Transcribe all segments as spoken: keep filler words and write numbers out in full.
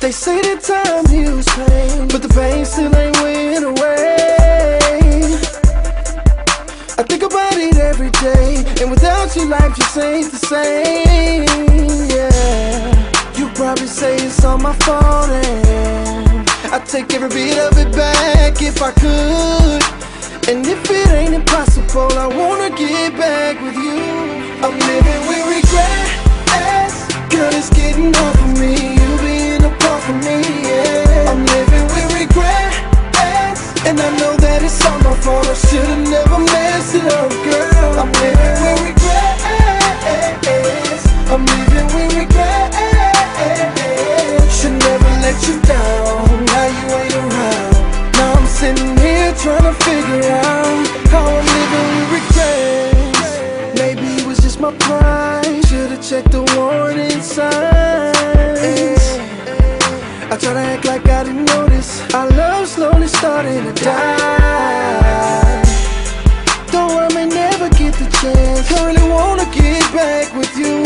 They say that time heals pain, but the pain still ain't went away. I think about it every day, and without you life just ain't the same. Yeah, you probably say it's all my fault, and I'd take every bit of it back if I could. And if it ain't impossible, I wanna get back with you. I'm living with regrets, girl, it's getting hard for me, you being apart from me, yeah. I'm living with regrets, and I know that it's all my fault, I should've never messed it up, girl. I'm living with regrets, I'm living with regrets. Should never let you down, now you ain't around. Now I'm sitting here trying to figure out how I'm living with regrets. Maybe it was just my pride, should've checked the warning signs. I try to act like I didn't notice our love slowly starting to die. Though I may never get the chance, I really wanna get back with you,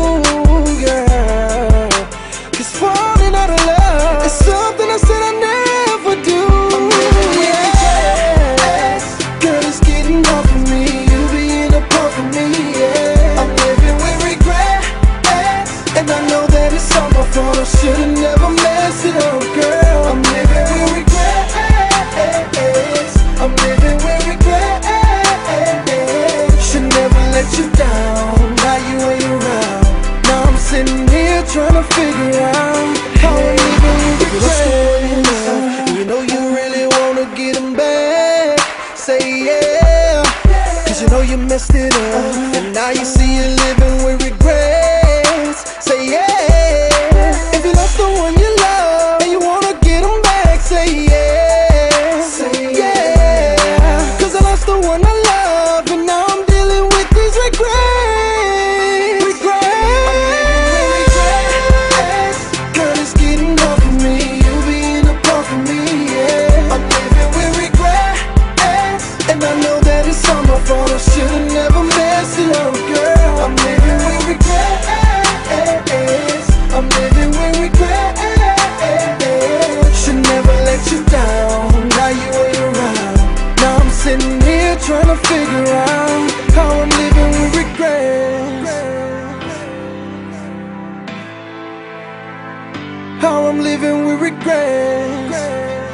girl. Cause falling out of love is something I said I never do. I'm living with regrets, girl, it's getting hard for me, you being apart from me, yeah. I'm living with regrets, and I know that it's all my fault, I should've never messed it up, girl. I'm living with regrets, I'm living with regrets. Should never let you down, now you ain't around. Now I'm sitting here trying to figure out how I'm living with regrets. And you know you really wanna get them back, say yeah, cause you know you messed it up, and now you see you living with regrets, say yeah. If you lost the one you love and you wanna get them back, say yeah, say yeah. Cause I lost the one I love, and now I'm dealing with these regrets. Regrets. I'm living with regrets, girl, it's getting hard for me, you being apart from me, yeah. I'm living with regrets, and I know that it's all my fault, I should've never messed it up, girl. I'm living with regrets, I'm living with regrets. Should never let you down, now you ain't around. Now I'm sitting here trying to figure out how I'm living with regrets, how I'm living with regrets.